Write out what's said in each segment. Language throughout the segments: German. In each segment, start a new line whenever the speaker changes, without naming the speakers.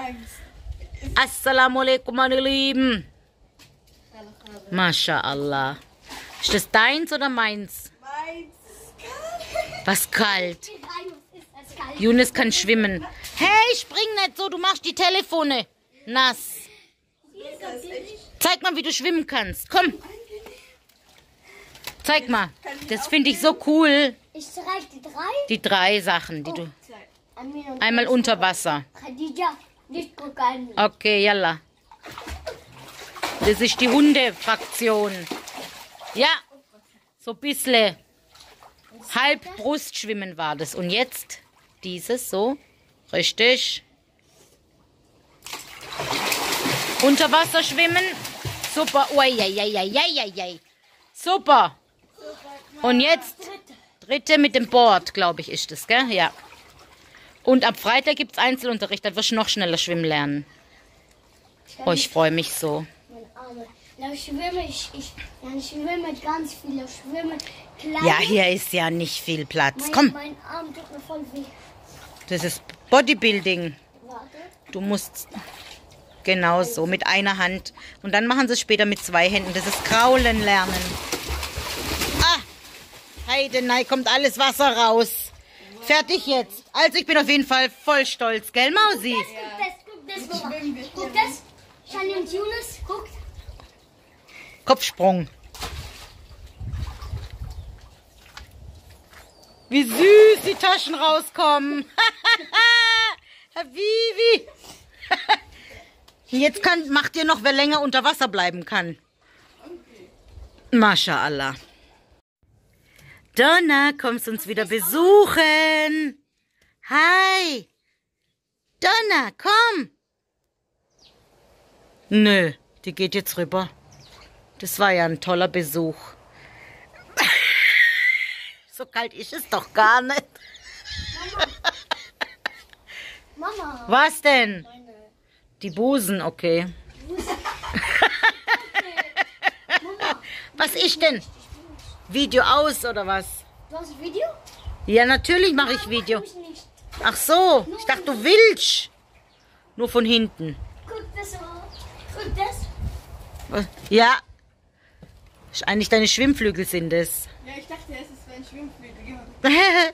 Angst. Assalamu alaikum, meine Lieben. MashaAllah. Ist das deins oder meins?
Meins.
Was kalt. Yunus kann schwimmen. Hey, spring nicht so, du machst die Telefone nass. Zeig mal, wie du schwimmen kannst. Komm. Zeig mal. Das finde ich so cool.
Ich zeige die 3.
Die 3 Sachen, die du... Einmal unter Wasser. Okay, yalla. Das ist die Hundefraktion. Ja, so ein bisschen. Halb Brustschwimmen war das. Und jetzt dieses so. Richtig. Unter Wasser schwimmen. Super. Uiuiuiuiui. Super. Und jetzt dritte mit dem Board, glaube ich, ist das, gell? Ja. Und ab Freitag gibt es Einzelunterricht, da wirst du noch schneller schwimmen lernen. Oh, ich freue mich so.
Ich schwimme ganz viel. Ich schwimme klein.
Ja, hier ist ja nicht viel Platz. Komm.
Mein Arm tut mir voll weh.
Das ist Bodybuilding.
Warte.
Du musst genau so mit einer Hand. Und dann machen sie es später mit 2 Händen. Das ist Kraulen lernen. Ah, Heidenei, kommt alles Wasser raus. Fertig jetzt. Also ich bin auf jeden Fall voll stolz, gell Mausi?
Guck das, Mama. Guck das. Shani und Yunus, guckt.
Kopfsprung. Wie süß die Taschen rauskommen. Herr Vivi. Jetzt macht ihr noch, wer länger unter Wasser bleiben kann. MashaAllah. Donna, kommst uns wieder besuchen. Hi. Donna, komm. Nö, die geht jetzt rüber. Das war ja ein toller Besuch. So kalt ist es doch gar nicht.
Mama.
Was denn?
Meine
Die Busen, okay.
Mama.
Was ist denn? Video aus oder was?
Du hast ein Video?
Ja, natürlich mache ich Video.
Ich nicht.
Ach so, ich dachte, du willst. Nur von hinten.
Guck das mal. Guck das.
Was? Ja. Ist eigentlich deine Schwimmflügel sind es.
Ja, ich dachte, es ist ein Schwimmflügel.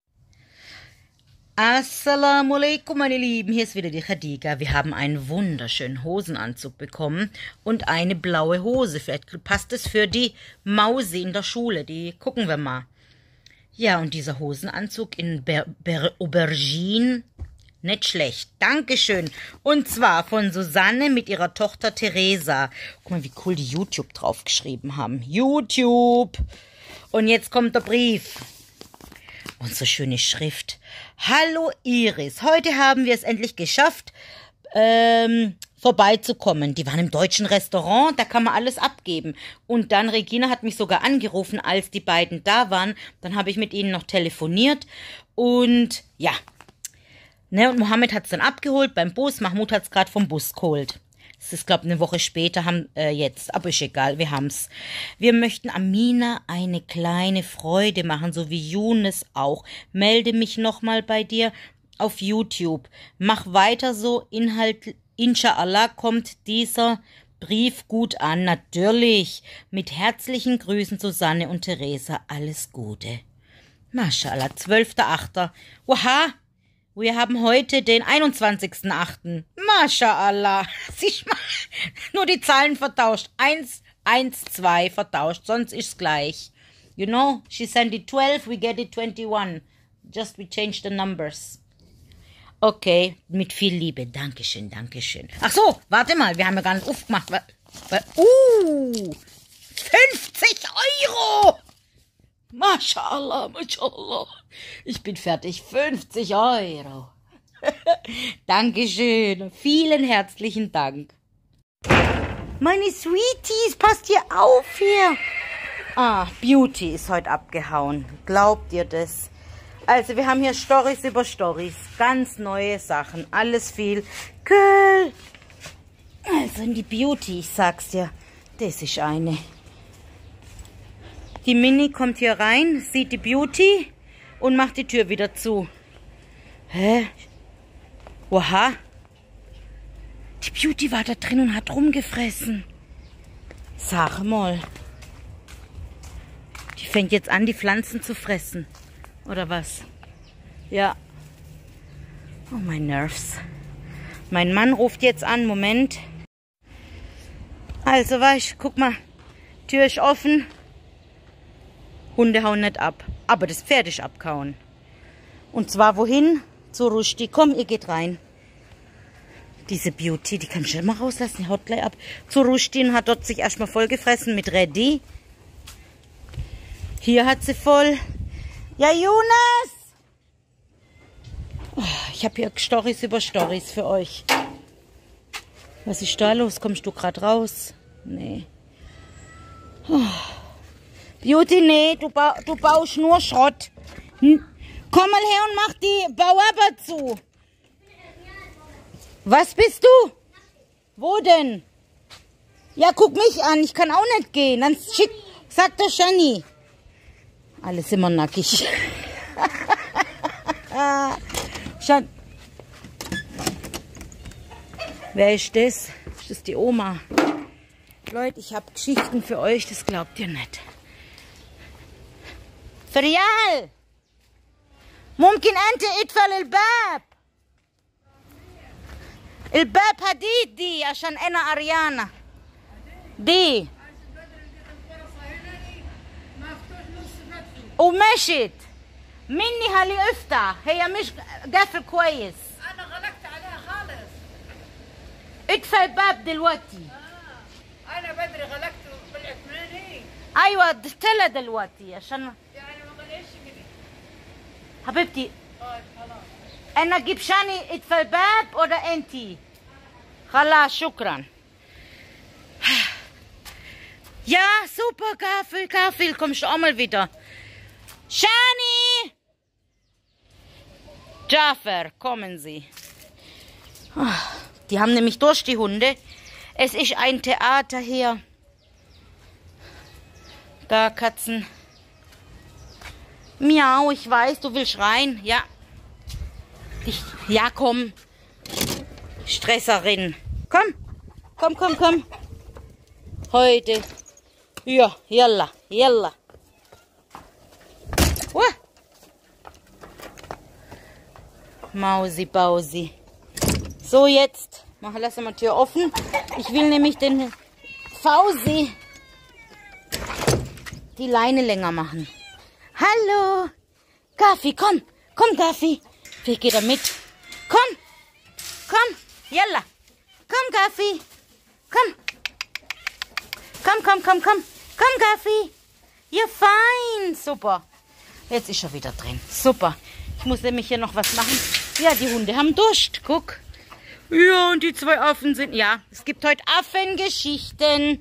Assalamu alaikum, meine Lieben. Hier ist wieder die Khadija. Wir haben einen wunderschönen Hosenanzug bekommen und eine blaue Hose. Vielleicht passt es für die Mausi in der Schule. Die gucken wir mal. Ja, und dieser Hosenanzug in Aubergine, nicht schlecht. Dankeschön. Und zwar von Susanne mit ihrer Tochter Theresa. Guck mal, wie cool die YouTube draufgeschrieben haben. YouTube. Und jetzt kommt der Brief. Und so schöne Schrift. Hallo Iris, heute haben wir es endlich geschafft, vorbeizukommen. Die waren im deutschen Restaurant, da kann man alles abgeben. Und dann, Regina hat mich sogar angerufen, als die beiden da waren. Dann habe ich mit ihnen noch telefoniert. Und ja, ne, und Mohammed hat es dann abgeholt beim Bus. Mahmoud hat es gerade vom Bus geholt. Es ist, glaube ich, eine Woche später jetzt. Aber ist egal, wir haben es. Wir möchten Amina eine kleine Freude machen, so wie Yunus auch. Melde mich nochmal bei dir auf YouTube. Mach weiter so. Inshallah kommt dieser Brief gut an. Natürlich. Mit herzlichen Grüßen, Susanne und Theresa. Alles Gute. MashaAllah, 12.8. Oha. Wir haben heute den 21.8. MashaAllah. Siehst mal, nur die Zahlen vertauscht. 1, 1, 2 vertauscht, sonst ist es gleich. You know, she sent it 12, we get it 21. Just we change the numbers. Okay, mit viel Liebe. Dankeschön, Dankeschön. Ach so, warte mal, wir haben ja gar nicht aufgemacht. 50 Euro! MashaAllah, MashaAllah. Ich bin fertig. 50 Euro. Dankeschön. Vielen herzlichen Dank. Meine Sweeties, passt hier auf hier. Ah, Beauty ist heute abgehauen. Glaubt ihr das? Also, wir haben hier Storys über Storys. Ganz neue Sachen. Alles viel. Cool. Also, in die Beauty, ich sag's dir. Das ist eine. Die Mini kommt hier rein, sieht die Beauty und macht die Tür wieder zu. Hä? Oha. Die Beauty war da drin und hat rumgefressen. Sag mal. Die fängt jetzt an, die Pflanzen zu fressen. Oder was? Ja. Oh, mein Nerves. Mein Mann ruft jetzt an. Moment. Also, weißt du, guck mal. Tür ist offen. Hunde hauen nicht ab. Aber das Pferd ist abgehauen. Und zwar wohin? Zu Rushdie. Komm, ihr geht rein. Diese Beauty, die kann ich schon mal rauslassen. Die haut gleich ab. Zu Rushdie und hat dort sich erstmal vollgefressen mit Reddy. Hier hat sie voll. Ja, Jonas! Oh, ich habe hier Storys über Storys für euch. Was ist da los? Kommst du gerade raus? Nee. Oh. Beauty, nee, du baust nur Schrott. Komm mal her und mach die Bauarbeiter zu. Was bist du? Wo denn? Ja, guck mich an, ich kann auch nicht gehen. Dann sagt der Shani. Alles immer nackig. Schon. Wer ist das? Das ist die Oma. Leute, ich habe Geschichten für euch, das glaubt ihr nicht. فريال ممكن أنت اطفل الباب هديد دي عشان أنا عريانة دي ومشت مني هالي افتح هي مش قافل كويس
انا غلقت عليها خالص
اطفي الباب دلوقتي
انا بدري غلقت وطلعت مني
ايوه طلع دلوقتي عشان
يعني ما غلقش كده
حبيبتي
خلاص
انا اجيب شاني اطفي الباب ولا انتي خلاص شكرا Ja, super, Garfield, kommst du auch mal wieder. Shani! Jaffer, kommen Sie. Die haben nämlich durch die Hunde. Es ist ein Theater hier. Da, Katzen. Miau, ich weiß, du willst rein. Ja. Ja, komm. Stresserin. Komm. Komm. Heute. Ja, yalla. Mausi, Bausi. So, jetzt. Lassen wir die Tür offen. Ich will nämlich den Fausi die Leine länger machen. Hallo. Gafi, komm. Komm, Gafi. Wie geht er mit? Komm. Yalla. Komm, Gafi. Komm. Komm, Gafi. You're fine. Super. Jetzt ist er wieder drin. Super. Ich muss nämlich hier noch was machen. Ja, die Hunde haben Durst. Guck. Ja, und die zwei Affen sind... Ja, es gibt heute Affengeschichten.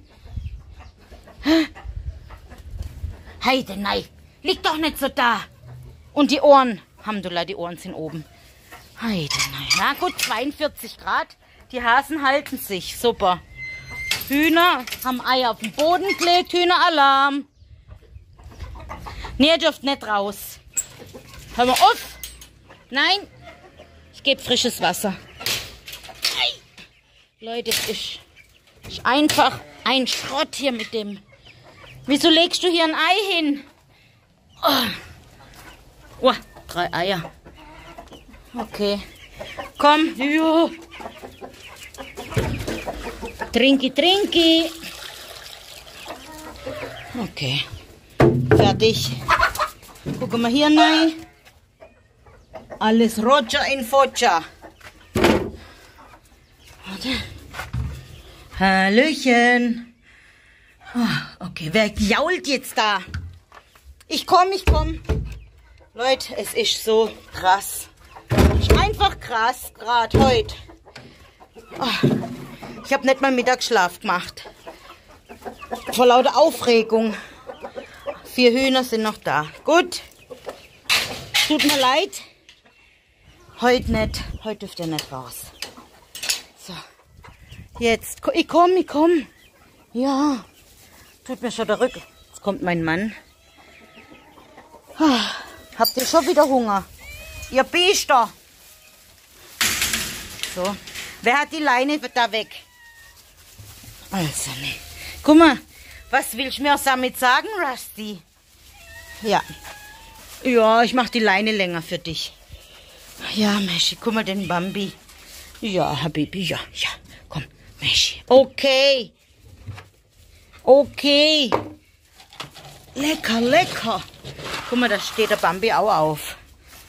Heide, nein. Lieg doch nicht so da. Und die Ohren. Alhamdulillah, die Ohren sind oben. Heide, nein. Na gut, 42 Grad. Die Hasen halten sich. Super. Hühner haben Eier auf den Boden gelegt. Hühneralarm. Nee, ihr dürft nicht raus. Hör mal auf. Nein. Ich gebe frisches Wasser. Leute, es ist einfach ein Schrott hier mit dem. Wieso legst du hier ein Ei hin? Oh, 3 Eier. Okay. Komm. Ja. Trinki. Okay. Fertig. Gucken wir hier rein. Alles Roger in Foggia. Warte. Hallöchen. Okay, wer jault jetzt da? Ich komm. Leute, es ist so krass. Es ist einfach krass, gerade heute. Ich habe nicht mal Mittagsschlaf gemacht. Vor lauter Aufregung. 4 Hühner sind noch da. Gut. Tut mir leid. Heute nicht. Heute dürft ihr nicht raus. So. Jetzt. Ich komm. Ja. Tut mir schon der Rücken. Jetzt kommt mein Mann. Habt ihr schon wieder Hunger? Ihr Biester. So. Wer hat die Leine da weg? Also, ne. Guck mal, was willst du mir damit sagen, Rusty? Ja. Ja, ich mach die Leine länger für dich. Ja, Meschi, guck mal den Bambi. Ja, Habibi, ja. Komm, Meschi. Okay. Okay. Lecker, lecker. Guck mal, da steht der Bambi auch auf.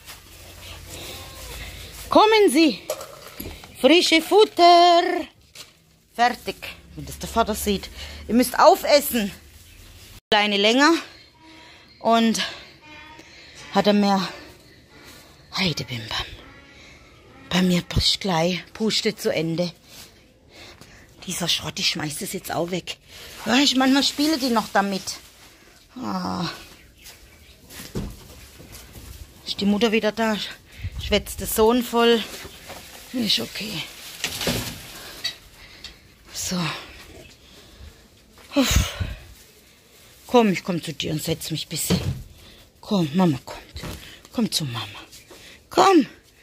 Kommen Sie. Frische Futter. Fertig. Wenn das der Vater sieht. Ihr müsst aufessen. Kleine länger. Und hat er mehr Heidebimbam. Bei mir ist gleich Puste zu Ende. Dieser Schrott, ich schmeiß das jetzt auch weg. Ja, manchmal spiele die noch damit. Ah. Ist die Mutter wieder da? Schwätzt der Sohn voll. Ist okay. So. Uff. Komm, ich komm zu dir und setz mich ein bisschen. Komm, Mama kommt. Komm zu Mama. Komm.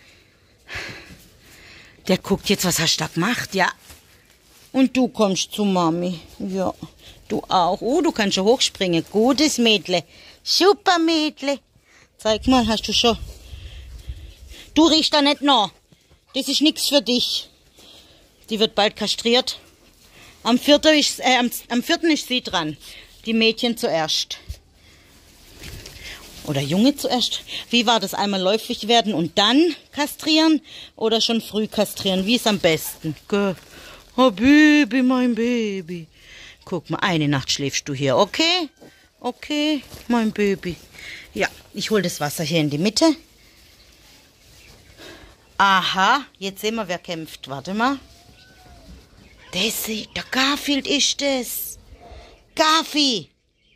Der guckt jetzt, was hast du da gemacht? Ja. Und du kommst zu Mami. Ja, du auch. Oh, du kannst schon hochspringen. Gutes Mädle. Super Mädle. Zeig mal, hast du schon. Du riechst da nicht noch. Das ist nichts für dich. Die wird bald kastriert. Am 4. ist sie dran. Die Mädchen zuerst. Oder Junge zuerst. Wie war das? Einmal läufig werden und dann kastrieren? Oder schon früh kastrieren? Wie ist am besten? Oh, Baby, mein Baby. Guck mal, eine Nacht schläfst du hier, okay? Okay, mein Baby. Ja, ich hole das Wasser hier in die Mitte. Aha, jetzt sehen wir, wer kämpft. Warte mal. Der Garfield ist es. Garfi.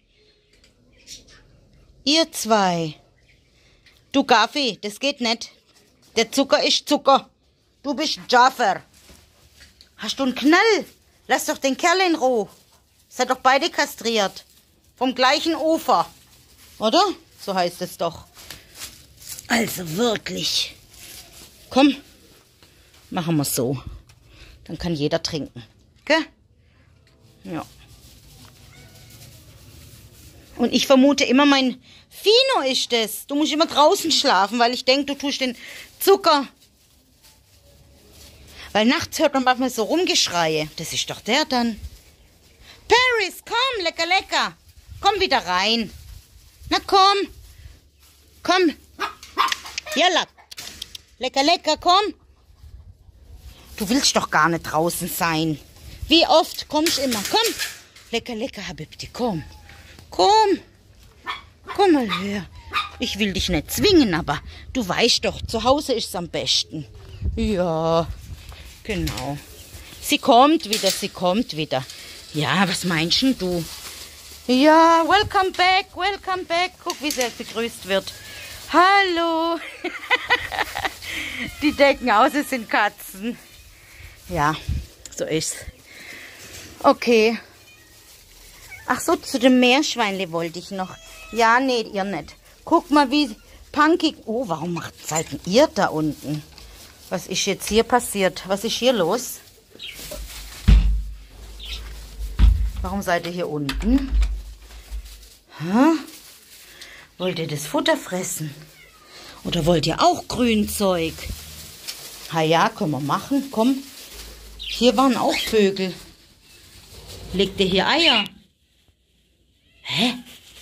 Ihr zwei. Du Garfi, das geht nicht. Der Zucker ist Zucker. Du bist Jaffer. Hast du einen Knall? Lass doch den Kerl in Ruhe. Seid doch beide kastriert. Vom gleichen Ufer. Oder? So heißt es doch. Also wirklich. Komm, machen wir so. Dann kann jeder trinken. Gell? Ja. Und ich vermute immer, mein Fino ist das. Du musst immer draußen schlafen, weil ich denke, du tust den Zucker. Weil nachts hört man manchmal so Rumgeschreie. Das ist doch der dann. Paris, komm, lecker, lecker. Komm wieder rein. Na komm. Komm. Jalla. Lecker, lecker, komm. Du willst doch gar nicht draußen sein. Wie oft kommst du immer? Komm. Lecker, lecker, Habibti, komm. Komm. Komm mal her. Ich will dich nicht zwingen, aber du weißt doch, zu Hause ist es am besten. Ja, genau. Sie kommt wieder, sie kommt wieder. Ja, was meinst du? Ja, welcome back, welcome back. Guck, wie sie begrüßt wird. Hallo. Die denken aus, es sind Katzen. Ja, so ist's. Okay. Ach so, zu dem Meerschweinle wollte ich noch. Ja, nee, ihr nicht. Guck mal, wie punkig. Oh, warum seid ihr da unten? Was ist jetzt hier passiert? Was ist hier los? Warum seid ihr hier unten? Hä? Wollt ihr das Futter fressen? Oder wollt ihr auch Grünzeug? Ha ja, können wir machen. Komm. Hier waren auch Vögel. Legt ihr hier Eier? Hä?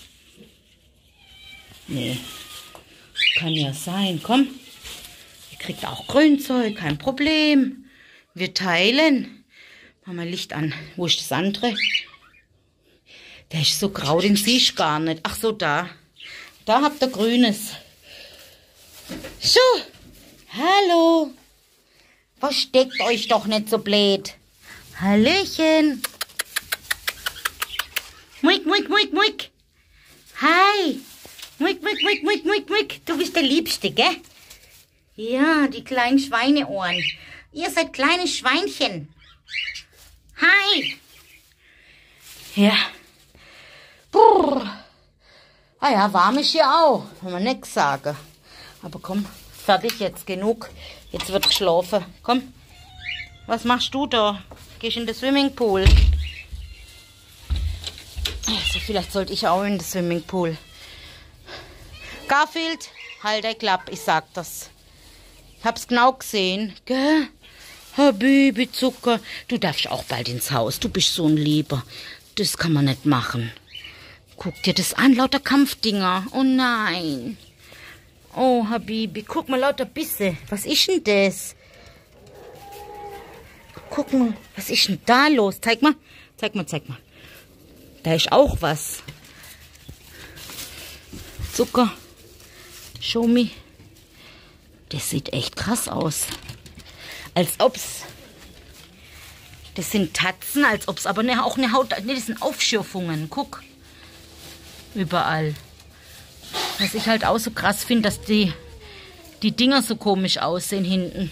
Nee. Kann ja sein. Komm. Ihr kriegt auch Grünzeug. Kein Problem. Wir teilen. Mach mal Licht an. Wo ist das andere? Der ist so grau, den sehe ich gar nicht. Ach so, da. Da habt ihr Grünes. So. Hallo. Versteckt euch doch nicht so blöd. Hallöchen. Muik, muik, muik, muik. Hi. Muik, muik, muik, muik, muik, muik. Du bist der Liebste, gell? Ja, die kleinen Schweineohren. Ihr seid kleine Schweinchen. Hi. Ja. Brrr. Ah ja, warm ist hier auch, wenn man nichts sagen. Aber komm, fertig jetzt, genug. Jetzt wird geschlafen. Komm. Was machst du da? Gehst in den Swimmingpool? Also vielleicht sollte ich auch in den Swimmingpool. Garfield, halt dein Klapp, ich sag das. Ich hab's genau gesehen, gell? Habibi Zucker, du darfst auch bald ins Haus. Du bist so ein Lieber. Das kann man nicht machen. Guck dir das an, lauter Kampfdinger. Oh nein. Oh, Habibi, guck mal, lauter Bisse. Was ist denn das? Guck mal, was ist denn da los? Zeig mal, zeig mal, zeig mal. Da ist auch was. Zucker. Show me. Das sieht echt krass aus. Als ob's... Das sind Tatzen, als ob's aber auch eine Haut... Ne, das sind Aufschürfungen. Guck. Überall. Was ich halt auch so krass finde, dass die Dinger so komisch aussehen hinten.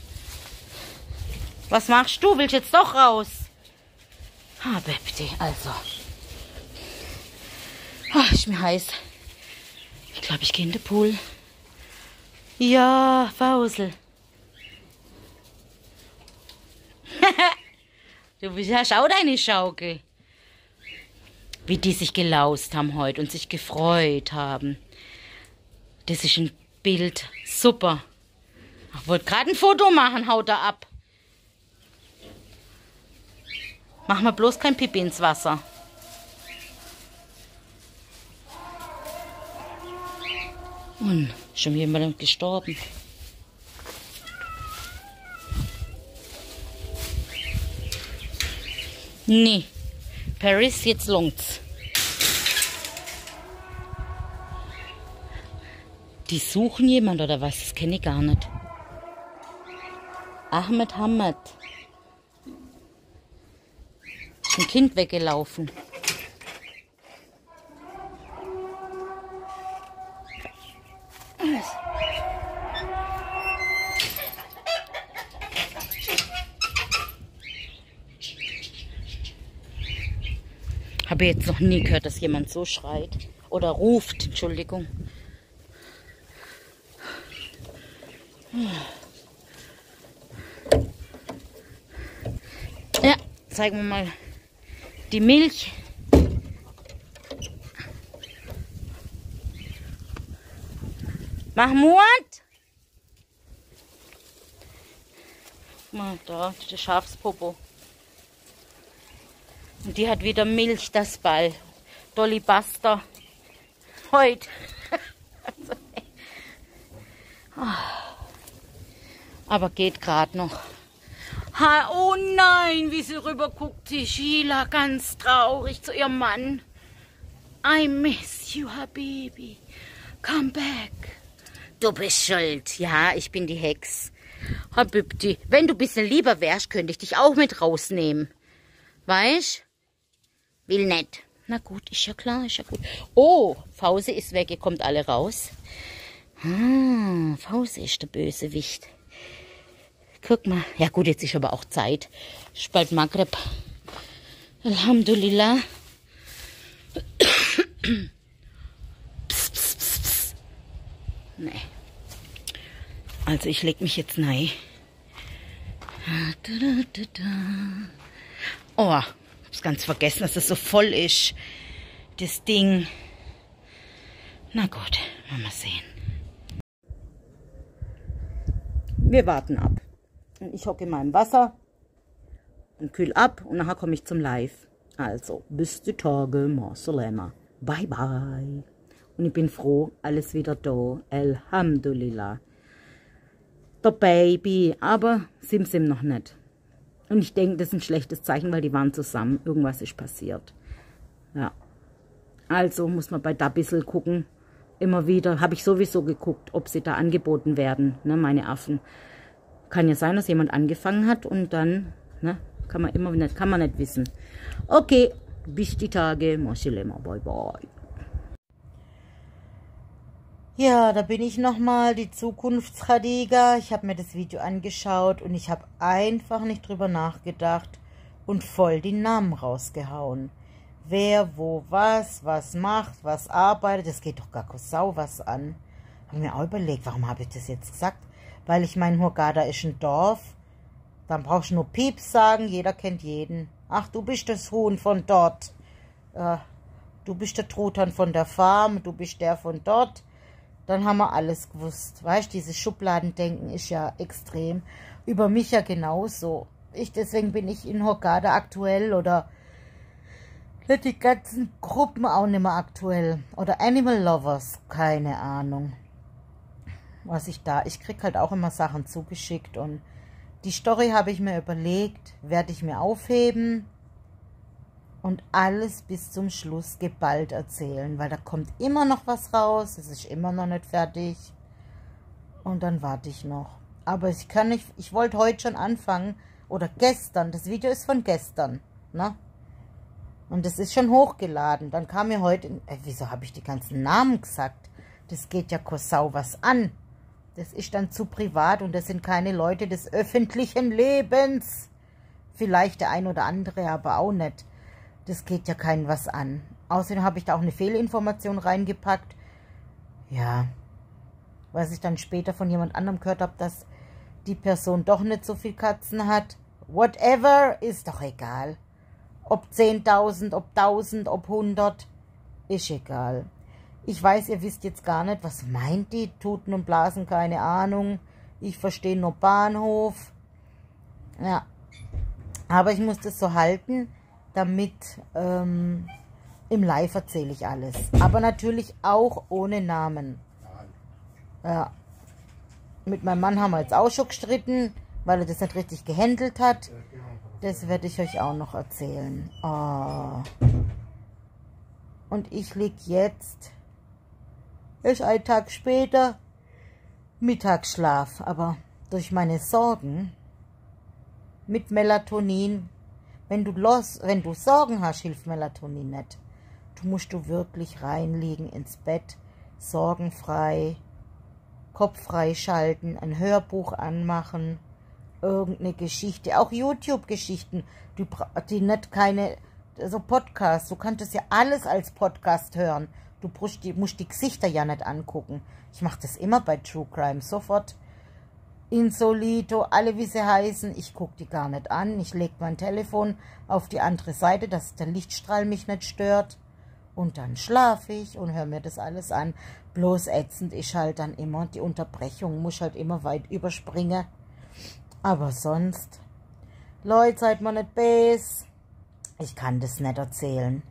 Was machst du? Willst jetzt doch raus? Ah, Bebti, also. Ah, ist mir heiß. Ich glaube, ich gehe in den Pool. Ja, Fausel. Du hast auch deine Schaukel. Wie die sich gelaust haben heute und sich gefreut haben. Das ist ein Bild. Super. Ich wollte gerade ein Foto machen, haut er ab. Mach mal bloß kein Pipi ins Wasser. Und schon jemand gestorben. Nee. Paris, jetzt lungt's. Die suchen jemand oder was? Das kenne ich gar nicht. Ahmed Hamad. Ist ein Kind weggelaufen. Habe jetzt noch nie gehört, dass jemand so schreit. Oder ruft, Entschuldigung. Ja, zeigen wir mal die Milch. Mahmoud! Guck mal, da, der Schafspopo. Und die hat wieder Milch, das Ball. Dolly Buster. Heute. Aber geht gerade noch. Ha, oh nein, wie sie rüber guckt, die Sheila, ganz traurig zu ihrem Mann. I miss you, Habibi. Come back. Du bist schuld. Ja, ich bin die Hex. Habibti, wenn du ein bisschen lieber wärst, könnte ich dich auch mit rausnehmen. Weißt? Will nicht. Na gut, ist ja klar, ist ja gut. Oh, Fause ist weg, ihr kommt alle raus. Ah, Fause ist der Bösewicht. Guck mal. Ja gut, jetzt ist aber auch Zeit. Ist bald Maghreb. Alhamdulillah. Pss, pss, pss, pss. Nee. Also ich leg mich jetzt rein. Oh, hab's ganz vergessen, dass das so voll ist. Das Ding. Na gut, mal sehen. Wir warten ab. Und ich hocke in meinem Wasser und kühl ab und nachher komme ich zum Live. Also, bis die Tage, Marcelema. Bye, bye. Und ich bin froh, alles wieder da. Alhamdulillah. Der Baby, aber Sim noch nicht. Und ich denke, das ist ein schlechtes Zeichen, weil die waren zusammen. Irgendwas ist passiert. Ja. Also muss man bei da ein bisschen gucken. Immer wieder, habe ich sowieso geguckt, ob sie da angeboten werden, ne, meine Affen. Kann ja sein, dass jemand angefangen hat und dann, ne, kann man nicht wissen. Okay, bis die Tage, Moschelema, bye bye. Ja, da bin ich nochmal, die Zukunfts-Khadija. Ich habe mir das Video angeschaut und ich habe einfach nicht drüber nachgedacht und voll die Namen rausgehauen. Wer, wo, was macht, was arbeitet, das geht doch gar keine Sau was an. Habe mir auch überlegt, warum habe ich das jetzt gesagt? Weil ich meine, Hurghada ist ein Dorf, Dann brauchst du nur Pieps sagen, jeder kennt jeden. Ach, du bist das Huhn von dort. Du bist der Truthahn von der Farm, du bist der von dort. Dann haben wir alles gewusst. Weißt du, dieses Schubladendenken ist ja extrem. Über mich ja genauso. Deswegen bin ich in Hurghada aktuell oder die ganzen Gruppen auch nicht mehr aktuell. Oder Animal Lovers, keine Ahnung. Ich krieg halt auch immer Sachen zugeschickt und die Story habe ich mir überlegt, werde ich mir aufheben und alles bis zum Schluss geballt erzählen, weil da kommt immer noch was raus, es ist immer noch nicht fertig und dann warte ich noch. Aber ich wollte heute schon anfangen oder gestern, das Video ist von gestern, ne? Und das ist schon hochgeladen. Dann kam mir heute, wieso habe ich die ganzen Namen gesagt? Das geht ja Sau was an. Das ist dann zu privat und das sind keine Leute des öffentlichen Lebens. Vielleicht der ein oder andere, aber auch nicht. Das geht ja keinen was an. Außerdem habe ich da auch eine Fehlinformation reingepackt. Ja, was ich dann später von jemand anderem gehört habe, dass die Person doch nicht so viel Katzen hat. Whatever, ist doch egal. Ob 10.000, ob 1.000, ob 100, ist egal. Ich weiß, ihr wisst jetzt gar nicht, was meint die? Tuten und Blasen, keine Ahnung. Ich verstehe nur Bahnhof. Ja, aber ich muss das so halten, damit im Live erzähle ich alles. Aber natürlich auch ohne Namen. Ja. Mit meinem Mann haben wir jetzt auch schon gestritten, weil er das nicht richtig gehandelt hat. Das werde ich euch auch noch erzählen. Oh. Und ich liege jetzt, ist ein Tag später, Mittagsschlaf. Aber durch meine Sorgen mit Melatonin, wenn du Sorgen hast, hilft Melatonin nicht. Du musst wirklich reinlegen ins Bett, sorgenfrei, Kopf freischalten, ein Hörbuch anmachen, irgendeine Geschichte, auch YouTube-Geschichten, die nicht keine, so Podcasts, du kannst es ja alles als Podcast hören, du musst die Gesichter ja nicht angucken. Ich mache das immer bei True Crime, sofort Insolito, alle wie sie heißen, ich gucke die gar nicht an, ich lege mein Telefon auf die andere Seite, dass der Lichtstrahl mich nicht stört und dann schlafe ich und höre mir das alles an. Bloß ätzend ist halt dann immer die Unterbrechung, muss halt immer weit überspringen. Aber sonst, Leute, seid mal nicht böse. Ich kann das nicht erzählen.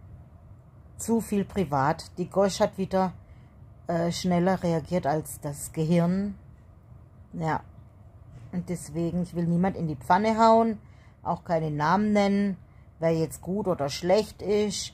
Zu viel privat. Die Gosch hat wieder schneller reagiert als das Gehirn. Ja. Und deswegen, ich will niemand in die Pfanne hauen. Auch keine Namen nennen, wer jetzt gut oder schlecht ist.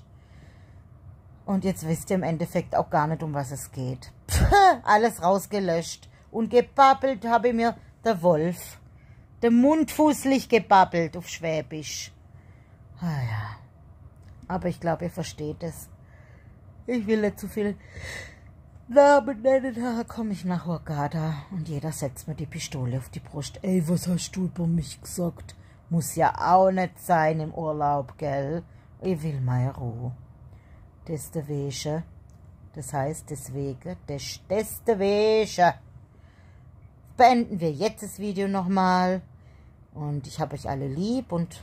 Und jetzt wisst ihr im Endeffekt auch gar nicht, um was es geht. Alles rausgelöscht. Und gebabbelt habe ich mir der Wolf. Der mundfußlich gebabbelt auf Schwäbisch. Ah ja. Aber ich glaube, ihr versteht es. Ich will nicht zu viel Namen nennen. Da komme ich nach Hurghada und jeder setzt mir die Pistole auf die Brust. Ey, was hast du über mich gesagt? Muss ja auch nicht sein im Urlaub, gell? Ich will meine Ruhe. Deswegen. Das heißt, deswegen. Deswegen. Beenden wir jetzt das Video nochmal. Und ich habe euch alle lieb. Und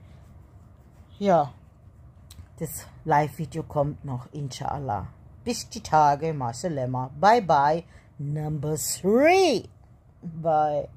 ja, das Live-Video kommt noch, inshallah. Bis die Tage, Marcelema. Bye bye. Number 3. Bye.